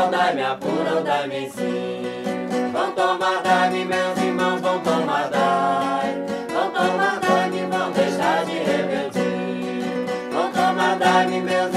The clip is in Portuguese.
Então dai-me a pura ou dai-me sim. Vão tomar, dai-me, meus irmãos, vão tomar, dai. Vão tomar, dai-me, vão deixar de rebeldia. Vão tomar, dai-me, meus